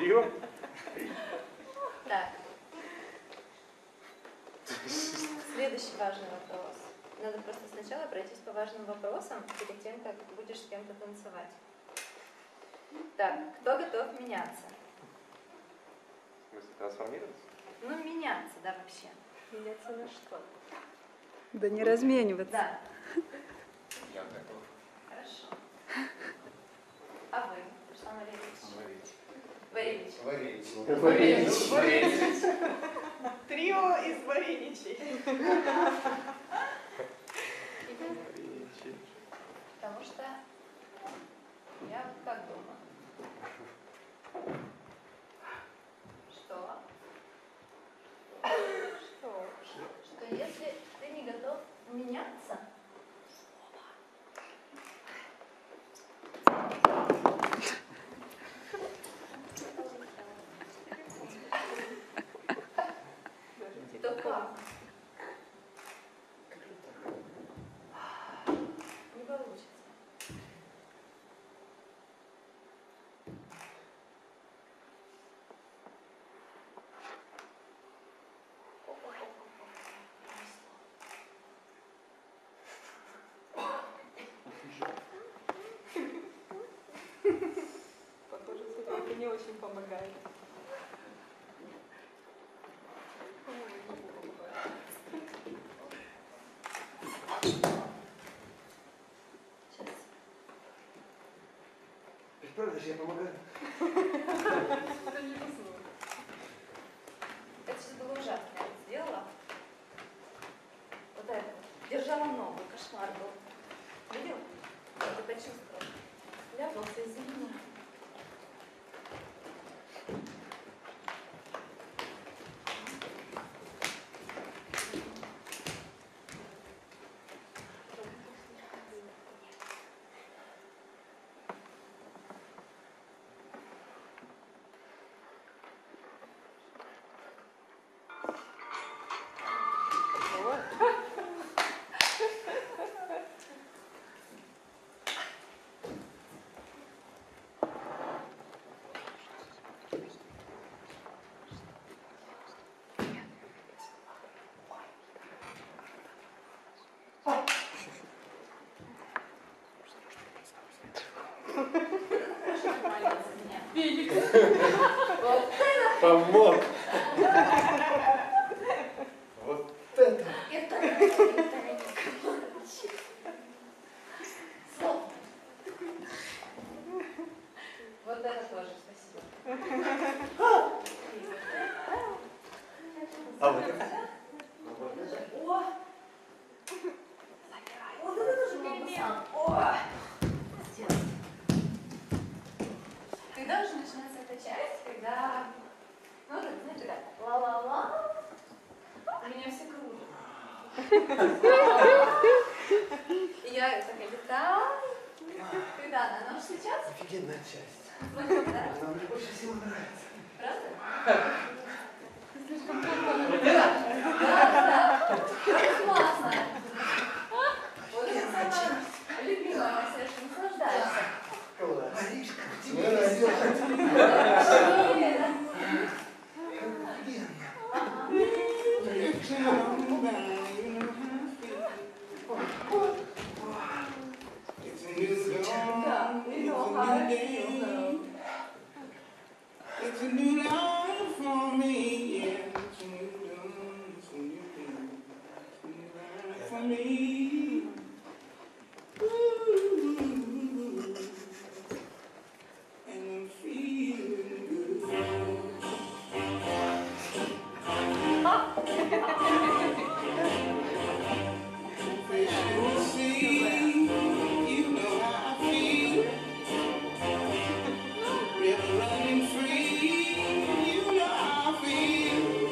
Трио? Так. Следующий важный вопрос. Надо просто сначала пройтись по важным вопросам, перед тем, как будешь с кем-то танцевать. Так, кто готов меняться? В смысле, трансформироваться? Ну, меняться, да, вообще. Меняться на что? Да не размениваться. Да. Я готов. Хорошо. А вы, Руслан Валерьевич? Варевич. Трио из Вареничей. Потому что я вот как думаю, что если ты не готов меняться, то как? Не получится. Похоже, это не очень помогает. Правда же я помогаю? Это не уснул. Это все было ужасно. Я вот сделала. Вот это. Держала ногу. Кошмар был. Видел? Я почувствовала. Ляпнулся из-за меня. Помог. Вот это. Вот это тоже спасибо. А вот это? О! Вот это тоже перемена. О! Когда уже начинается эта часть, когда, ну, так, знаете, так, ла-ла-ла, у меня все кружат. И я такая летаю. Когда она? Она уже сейчас? Офигенная часть. Да? Она мне больше всего нравится. Правда? Да. Это классно. Вот это самая любимая, я совершенно наслаждаюсь. Маришка, тебе нравится. It's a new life for me, yeah. It's a new dawn, it's a new day. It's a new life for me. Ooh, and I'm feeling good. Fish in the sea, you know how I feel. River running free, you know how I feel.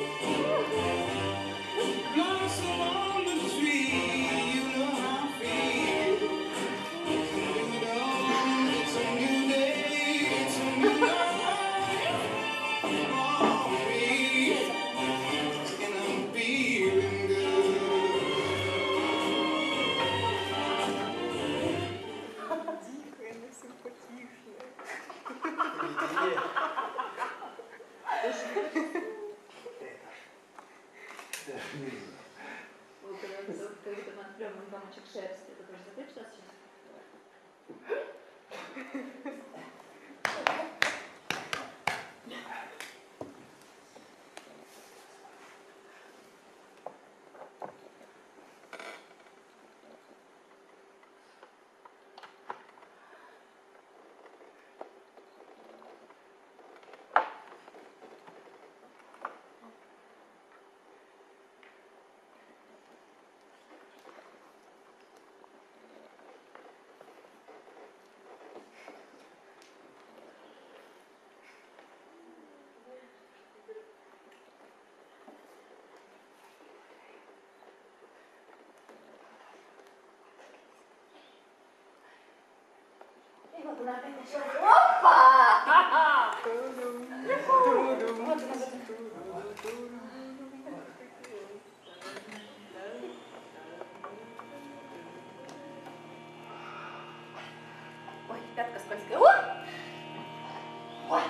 Вот она опять начала. Опа! Вот она. Ой, пятка скользкая. Ой! Ой!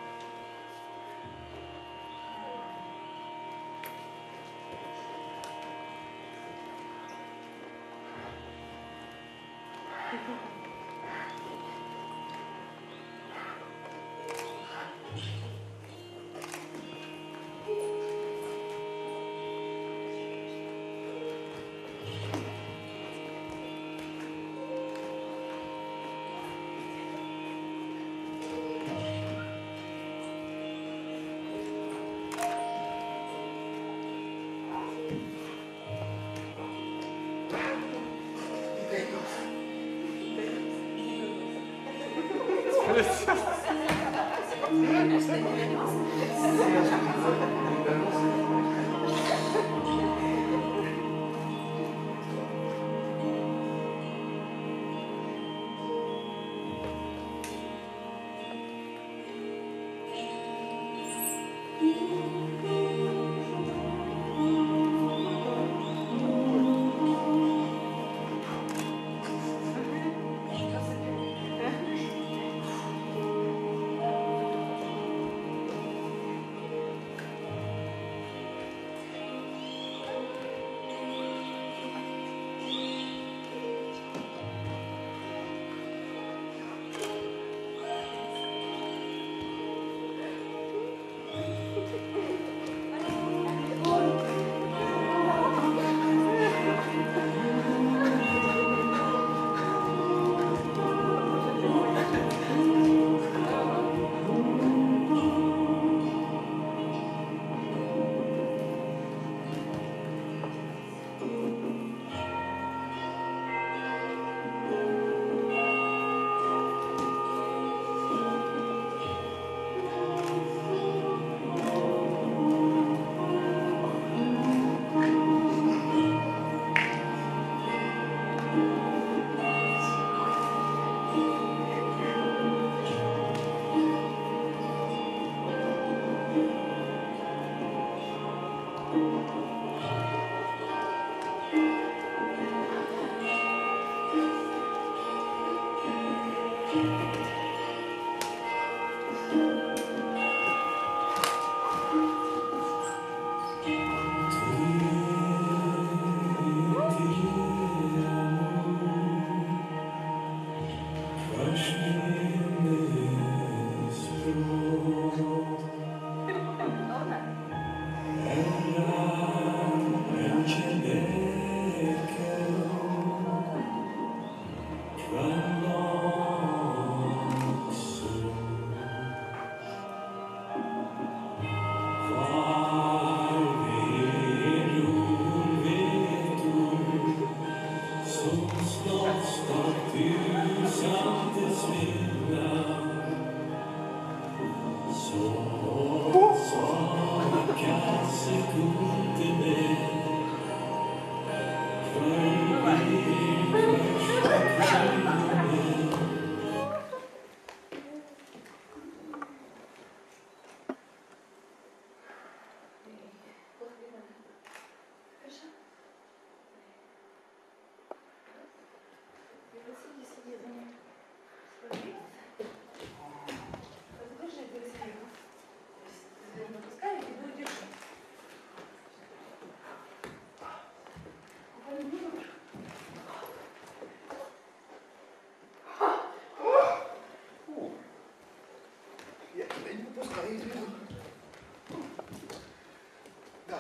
Я тебя не выпускаю из виду. Да.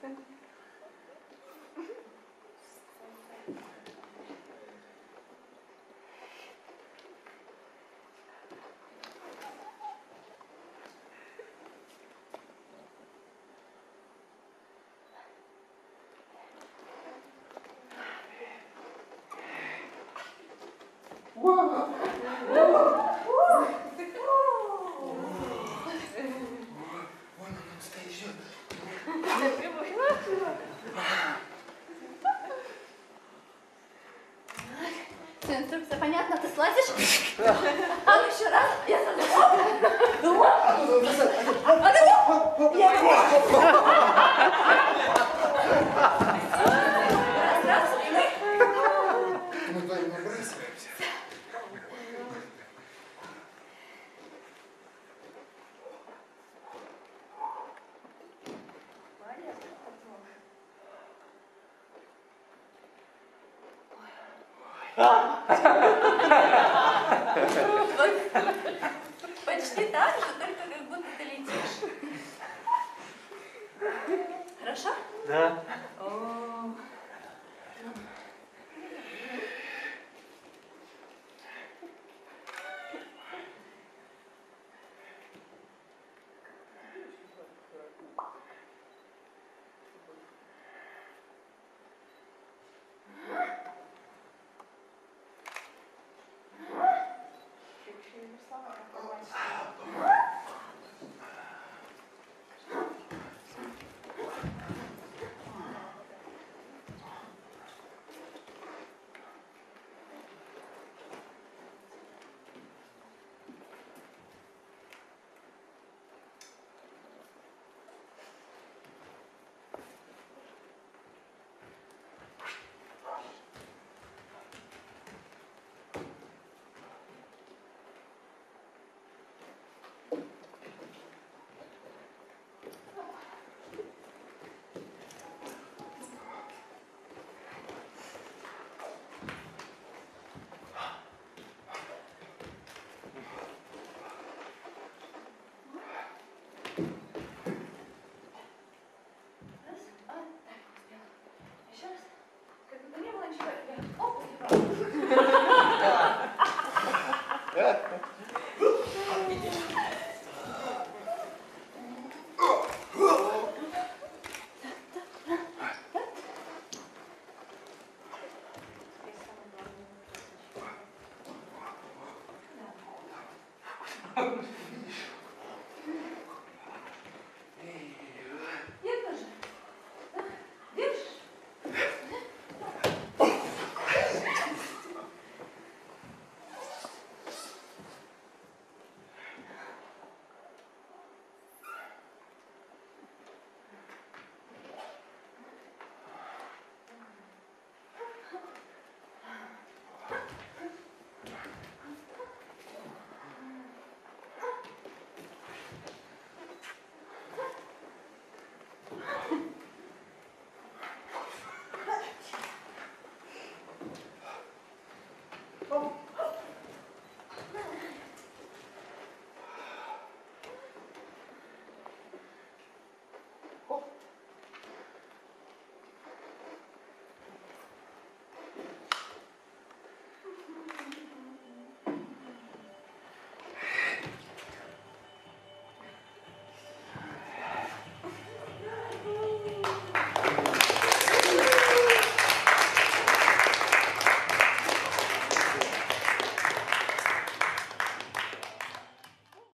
Вон он стоит, ждет. Все, инструкция понятна, ты слазишь? А ну еще раз, я слазу. Раз, и мы. Мы вдвоем набрасываемся. Молодец. Почти так же, только как будто ты летишь. Хорошо? Да.